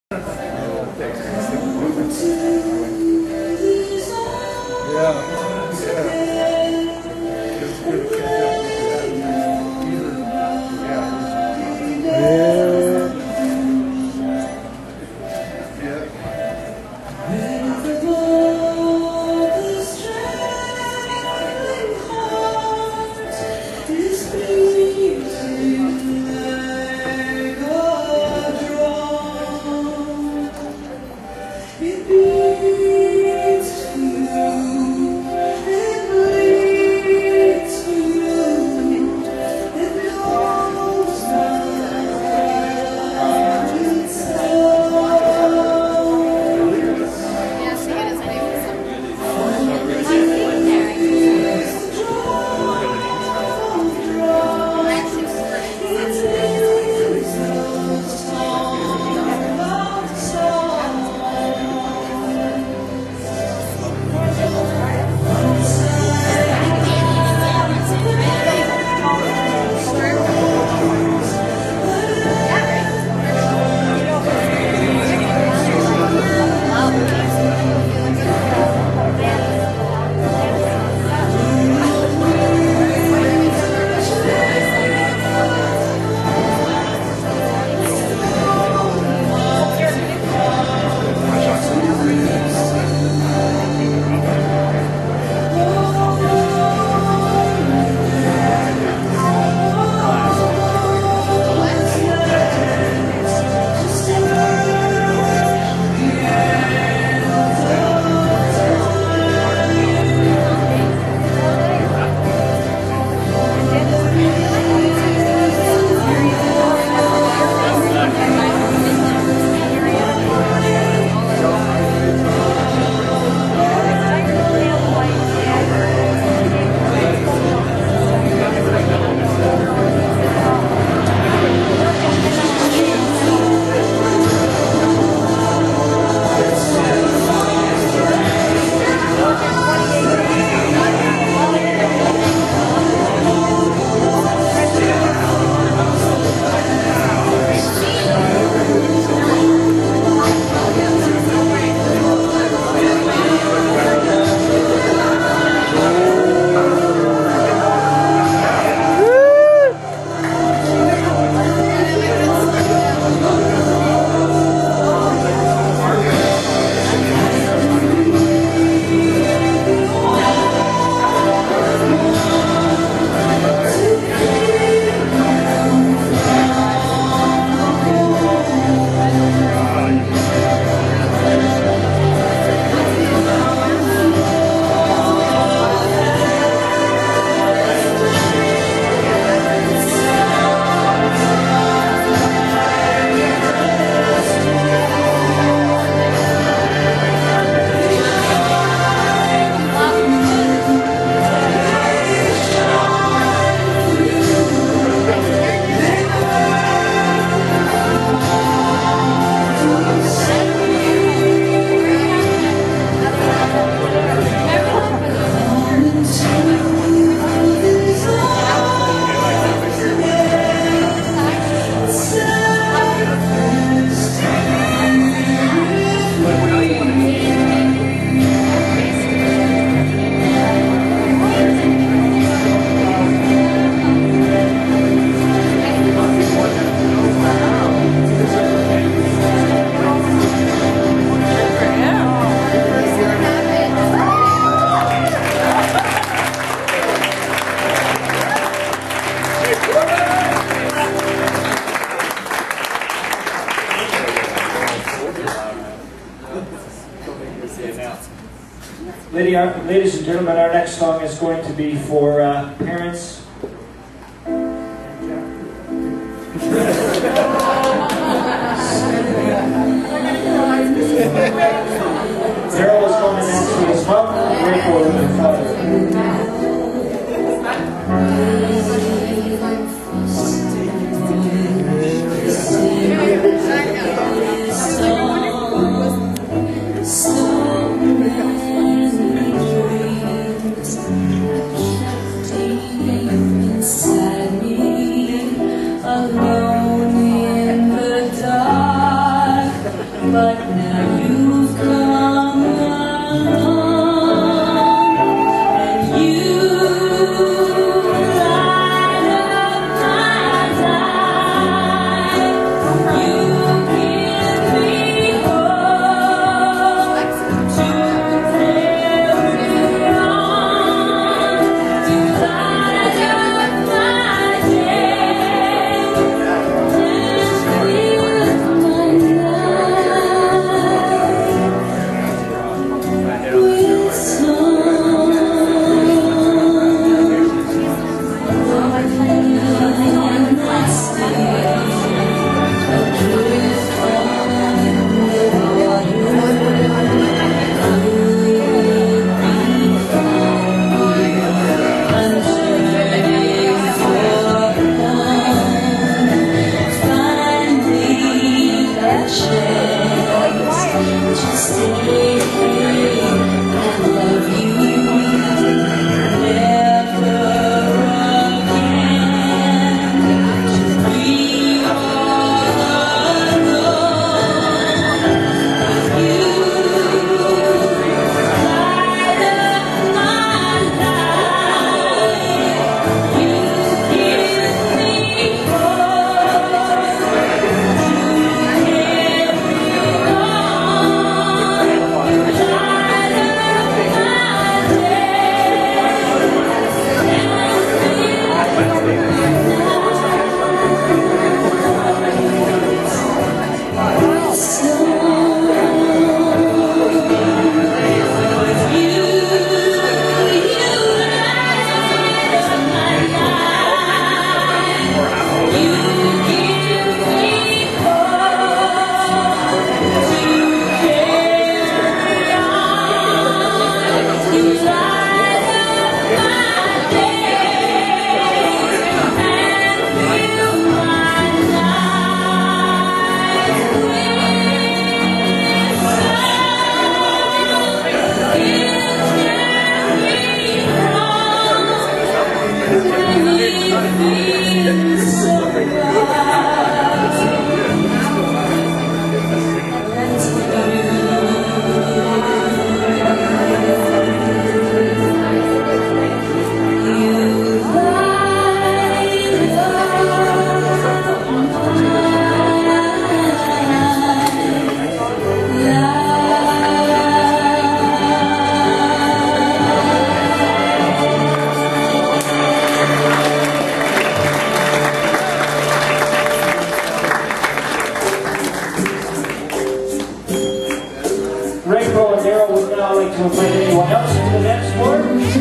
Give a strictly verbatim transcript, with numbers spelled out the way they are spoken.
Ladies and gentlemen, our next song is going to be for uh, parents. Daryl is going to ask you as well. Grateful to your father. So but now you've come along, and you light up my life. You give me hope to carry on, to light up my day, and fill my life with song. And I stay adrift on the water, I'm searching for one, finally that chance to stay and love you never again, to be all alone. You light up my life. You give me hope to carry on. You light up my day, and fill my life with song. You, you light up my life. You give me hope to carry on. You light up my day, and fill my life with song. You carry on when it feels so right. That's you. You light up my Ray Pro and Daryl would now like to invite anyone else to the dance floor.